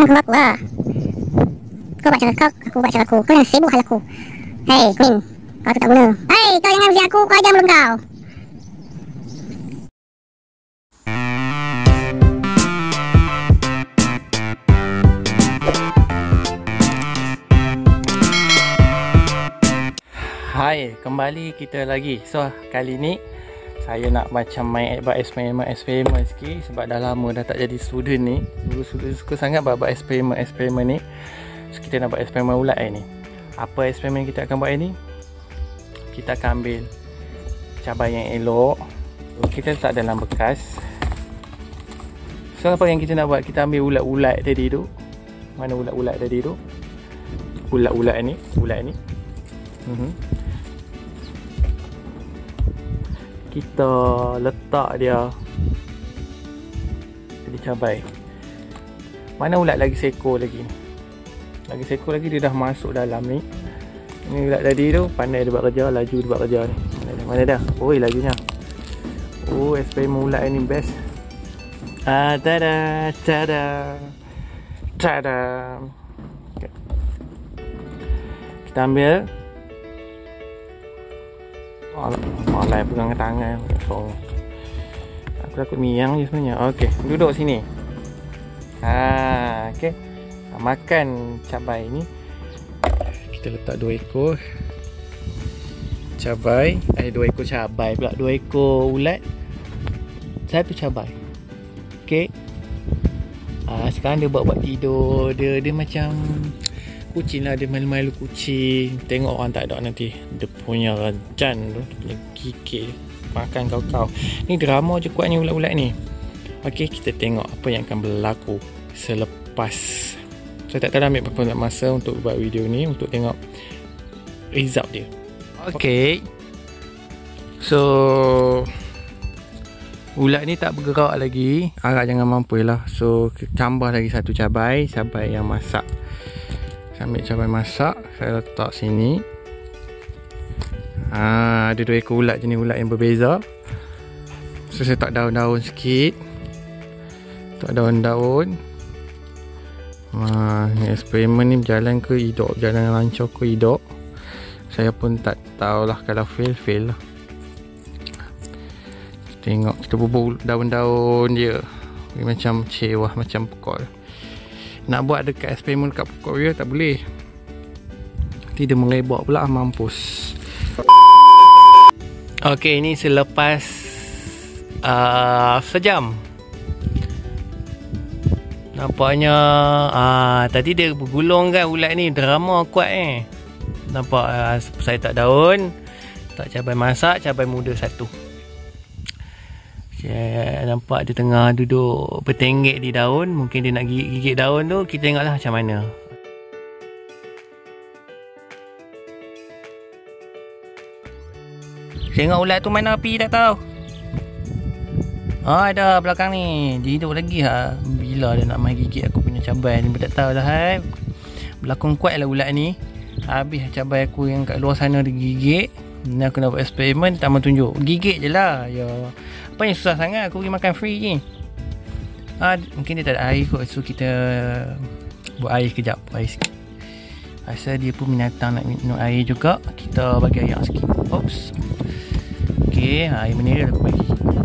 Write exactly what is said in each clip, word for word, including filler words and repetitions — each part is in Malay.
jangan ganggu aku lah. Kau buat cara kau, aku buat cara aku. Kau jangan sibuk hal aku. Hei, Queen, kau tu tak guna. Hei, kau jangan usia aku, kau ajar mulut kau. Hai, kembali kita lagi. So, kali ni saya nak macam main buat eksperimen-eksperimen sikit sebab dah lama dah tak jadi student ni. Dulu student suka sangat buat eksperimen-eksperimen ni. So, kita nak buat eksperimen ulat hari ni. Apa eksperimen kita akan buat hari ni? Kita akan ambil cabai yang elok. So, kita letak dalam bekas. So, apa yang kita nak buat? Kita ambil ulat-ulat tadi tu. Mana ulat-ulat tadi tu? Ulat-ulat ni, ulat ni. Hmm. Kita letak dia jadi cabai. Mana ulat lagi seekor lagi? Lagi seekor lagi, dia dah masuk dalam ni. Ini ulat tadi tu pandai dia buat kerja, laju dia buat kerja ni. Mana dah? Mana dah? Oi, lajunya. Oh, eksperimen ulat ni best. Ah, tada, tada. Tada. Okay. Kita ambil. Malah pegang tangan. So, aku takut miang je sebenarnya. Okey, duduk sini. Ha, okey. Makan cabai ni. Kita letak dua ekor cabai. Eh, dua ekor cabai pula. Dua ekor ulat. Satu cabai. Okey. Ah, sekarang dia buat-buat tidur. Dia dia macam kucing lah, dia malu-malu kucing. Tengok orang tak ada nanti. Dia punya rajan tu, dia punya gigit makan kau-kau. Ni drama je kuatnya ulat-ulat ni. Okey, kita tengok apa yang akan berlaku selepas. Saya tak tahu ambil berapa masa untuk buat video ni, untuk tengok result dia. Okey. So, ulat ni tak bergerak lagi. Harap jangan mampu lah. So, tambah lagi satu cabai. Cabai yang masak. Ambil cabai masak, saya letak sini. Ha, ada dua ekor ulat, jenis ulat yang berbeza. So, saya tak daun-daun sikit. Tak daun-daun. Ha, eksperimen ni berjalan ke hidup, berjalan lancar ke hidup. Saya pun tak tahulah, kalau fail, fail lah. Tengok, kita bubur daun-daun dia. Dia macam cewah, macam pokok. Nak buat dekat eksperimen dekat pokok dia tak boleh. Nanti dia mengebak pula, mampus. Okey, ini selepas uh, sejam. Nampaknya uh, tadi dia bergulung kan ulat ni. Drama kuat eh. Nampak uh, saya tak daun, tak cabai masak, cabai muda satu. Okay, nampak dia tengah duduk bertenggek di daun. Mungkin dia nak gigit-gigit daun tu. Kita tengoklah macam mana. Tengok ulat tu mana api tak tahu. Ah, ada belakang ni. Dia hidup lagi ha. Bila dia nak main gigit aku punya cabai ni, tak tahu lah hai. Berlakon kuat lah ulat ni. Habis cabai aku yang kat luar sana digigit. Ni aku nak buat eksperimen, tak mau tunjuk. Gigit je lah. Ya. Apa yang susah sangat, aku pergi makan free ni. Ha, mungkin dia tak ada air kot. So kita buat air sekejap. Buat air sikit. Rasa dia pun binatang nak minum air juga. Kita bagi air sikit. Oops. Okay, ha, air mineral aku bagi.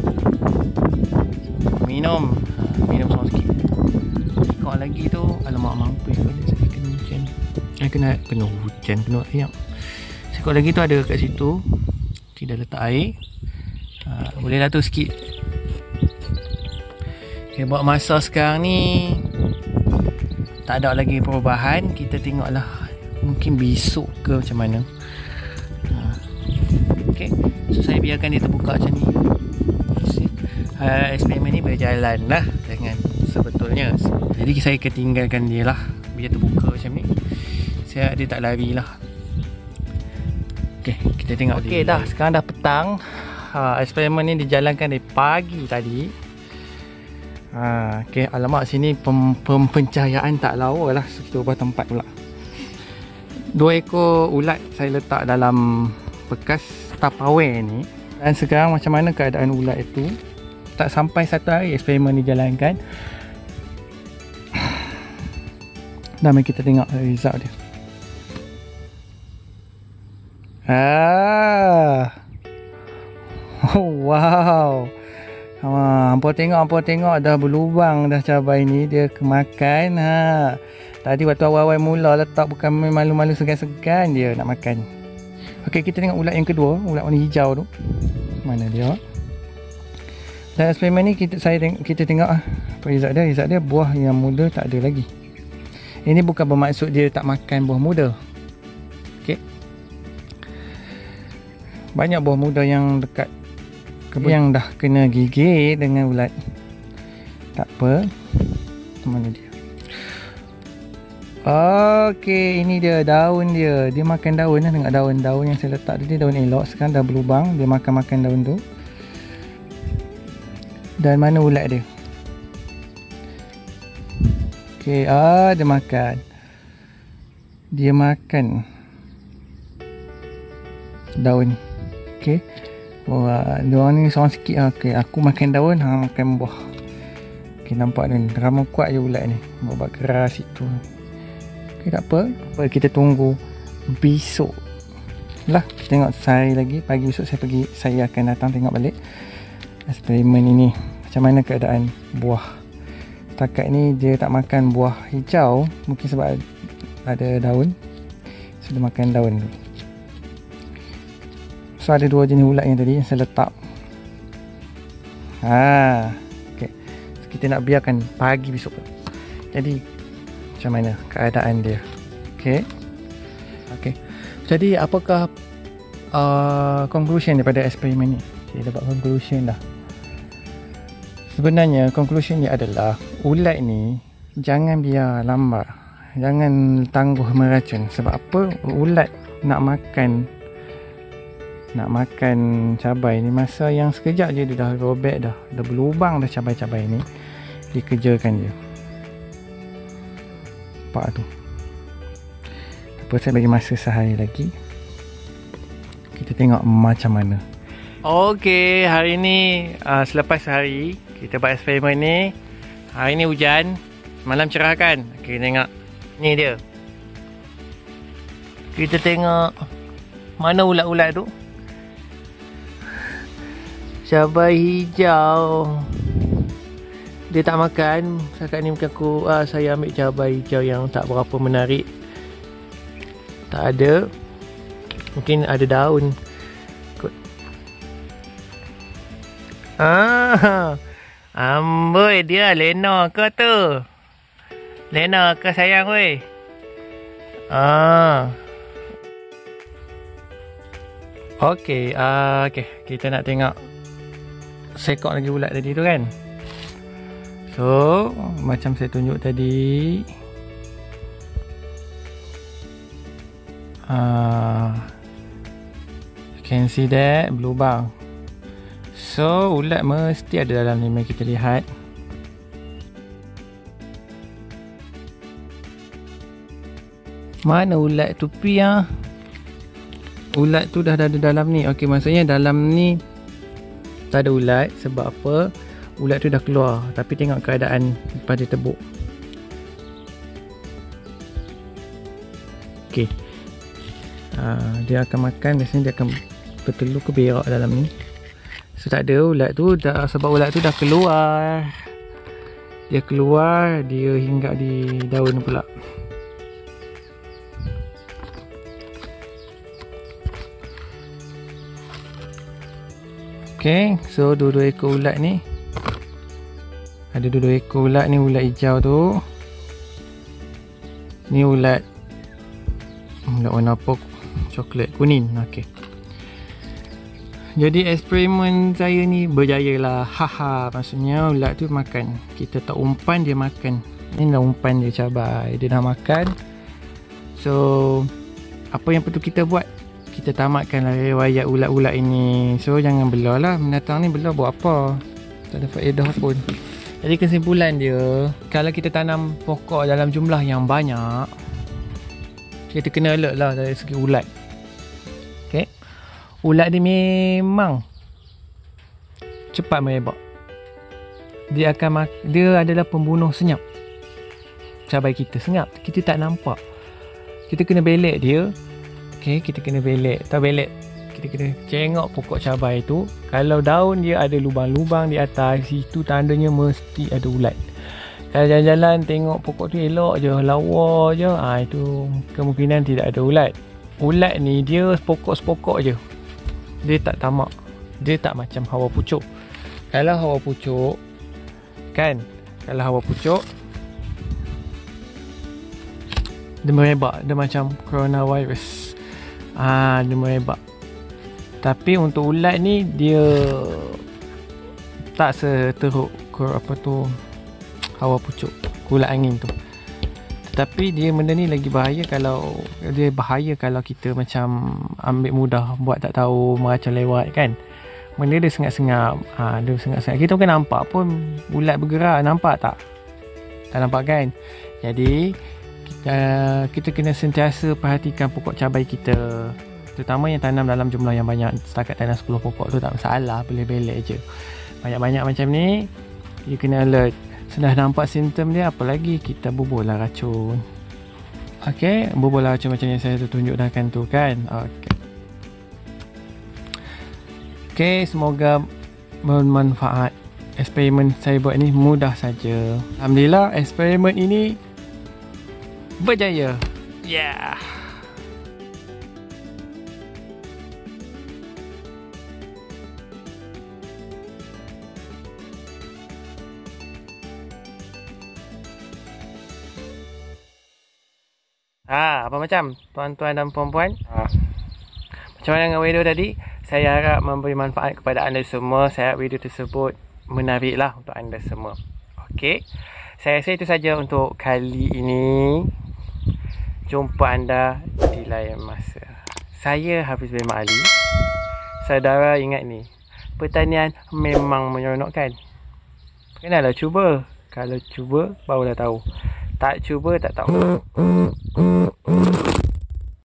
Minum. Ha, minum sama sikit. Kau lagi tu, alamak mampu ya. Saya kena hujan. Saya kena, kena hujan, kena ayam. Sekot lagi tu ada kat situ. Kita letak air. Ha, boleh lah tu sikit. Okay, buat masa sekarang ni tak ada lagi perubahan. Kita tengoklah mungkin besok ke macam mana. Ha. Okay, so saya biarkan dia terbuka macam ni. Ha, eksperimen ni berjalan lah dengan sebetulnya. Jadi saya akan tinggalkan dia lah, biar terbuka macam ni. Saya, dia tak lari lah. Okay, kita tengok. Okay dah, sekarang dah petang. Ha, eksperimen ni dijalankan dari pagi tadi. Ha, okay, alamak sini pem, pem, pencahayaan tak lawa lah. So, kita ubah tempat pula. Dua ekor ulat saya letak dalam bekas Tupperware ni. Dan sekarang macam mana keadaan ulat itu? Tak sampai satu hari eksperimen dijalankan. Dah, mari kita tengok result dia. Ah. Oh, wow. Ha, hampa tengok, hampa tengok dah berlubang dah cabai ni, dia kemakan. Ha. Tadi waktu awal-awal mula letak bukan malu-malu, segan-segan dia nak makan. Okey, kita tengok ulat yang kedua, ulat warna hijau tu. Mana dia? Dan eksperimen ni kita saya tengok, kita tengok ah apa result dia. Result dia buah yang muda tak ada lagi. Ini bukan bermaksud dia tak makan buah muda. Okey. Banyak buah muda yang dekat kebun yang dah kena gigit dengan ulat. Tak apa. Mana dia? Okey, ini dia daun dia. Dia makan daun lah. Tengok daun-daun yang saya letak tadi, daun elok. Sekarang dah berlubang. Dia makan-makan daun tu. Dan mana ulat dia? Okey, ah dia makan. Dia makan daun. Okey. Wah, diorang ni seorang sikit lah. Okey, aku makan daun, hang makan buah. Okey, nampak ni. Ramai kuat je ulat ni. Buat keras itu. Okey, tak apa. Kita tunggu besok. Lah, tengok sehari lagi. Pagi besok saya pergi, saya akan datang tengok balik eksperimen ini. Macam mana keadaan buah. Setakat ni dia tak makan buah hijau. Mungkin sebab ada daun. Sudah makan daun tu. So ada dua jenis ulat yang tadi yang saya letak. Ha, okey. So, kita nak biarkan pagi besok. Jadi macam mana keadaan dia? Okey. Okey. Jadi apakah uh, conclusion daripada eksperimen ni? Kita dapat conclusion dah. Sebenarnya conclusion dia adalah ulat ni jangan biar lambat. Jangan tangguh meracun. Sebab apa? Ulat nak makan nak makan cabai ni masa yang sekejap je dia dah robek dah. Dah berlubang dah cabai-cabai ni. Dikejarkan je. Nampak tu. Apa, saya bagi masa sehari lagi. Kita tengok macam mana. Okey, hari ni uh, selepas sehari kita buat eksperimen ni. Hari ni hujan, malam cerah kan. Okey, tengok. Ni dia. Kita tengok mana ulat-ulat tu. Cabai hijau. Dia tak makan. Setakat ni mungkin aku uh, saya ambil cabai hijau yang tak berapa menarik. Tak ada. Mungkin ada daun. Kot. Ah. Amboi, dia Lena ke tu? Lena ke sayang weh? Ah. Okey, ah, okey. Kita nak tengok sekok lagi ulat tadi tu kan. So, macam saya tunjuk tadi. Ah. You can see that berlubang. So, ulat mesti ada dalam ni. Mari kita lihat. Mana ulat tu pi ah? Ulat tu dah ada dalam ni. Okey, maksudnya dalam ni tak ada ulat. Sebab apa? Ulat tu dah keluar. Tapi tengok keadaan pada tebuk. Okey. Uh, dia akan makan. Biasanya dia akan bertelur ke berak dalam ni. So tak ada ulat tu dah, sebab ulat tu dah keluar. Dia keluar, dia hinggap di daun pula. Okay, so dua-dua ekor ulat ni. Ada dua-dua ekor ulat ni, ulat hijau tu. Ni ulat ulat warna apa? Coklat kuning. Okay. Jadi eksperimen saya ni berjaya lah. Haha, maksudnya ulat tu makan. Kita tak umpan, dia makan. Ini dah umpan dia cabai. Dia dah makan. So, apa yang perlu kita buat? Kita tamatkanlah riwayat ulat-ulat ini. So, jangan belah lah. Mendatang ni belah buat apa? Tak ada faedah pun. Jadi kesimpulan dia, kalau kita tanam pokok dalam jumlah yang banyak, kita kena alert lah dari segi ulat. Okay. Ulat dia memang cepat merebak. Dia akan dia adalah pembunuh senyap. cabai kita. Senyap, kita tak nampak. Kita kena belek dia. Okay, kita kena belek. Tak belek, kita kena cengok pokok cabai tu. Kalau daun dia ada lubang-lubang di atas, itu tandanya mesti ada ulat. Kalau jalan-jalan tengok pokok tu elok je, lawa je, ha, itu kemungkinan tidak ada ulat. Ulat ni dia sepokok-sepokok je. Dia tak tamak. Dia tak macam hawa pucuk. Kalau hawa pucuk, kan, kalau hawa pucuk, dia merebak. Dia macam coronavirus. Ah, dia merebak. Tapi untuk ulat ni, dia tak seteruk apa tu, hawa pucuk, ulat angin tu. Tapi dia benda ni lagi bahaya kalau dia bahaya kalau kita macam ambil mudah, buat tak tahu, meracau lewat kan. Benda dia sengap-sengap. Ha, dia sengap-sengap. Kita bukan nampak pun ulat bergerak, nampak tak? Tak nampak kan? Jadi kita, kita kena sentiasa perhatikan pokok cabai kita. Terutama yang tanam dalam jumlah yang banyak. Setakat tanam sepuluh pokok tu tak masalah, boleh belek je. Banyak-banyak macam ni, you kena alert. Sudah nampak simptom dia, apa lagi? Kita bubuh lah racun. Okey, bubuh lah racun macam yang saya tunjukkan tu kan. Okey. Okey, semoga bermanfaat. Eksperimen saya buat ni mudah saja. Alhamdulillah, eksperimen ini berjaya. Yeah. Ha, apa macam tuan-tuan dan puan-puan? Ha. Macam mana dengan video tadi? Saya harap memberi manfaat kepada anda semua. Saya harap video tersebut menariklah untuk anda semua. Okey. Saya rasa itu saja untuk kali ini. Jumpa anda di lain masa. Saya Hafiz bin Mak Ali. Saudara ingat ni, pertanian memang menyeronokkan. Kenalah cuba. Kalau cuba barulah tahu. Tak cuba tak tahu.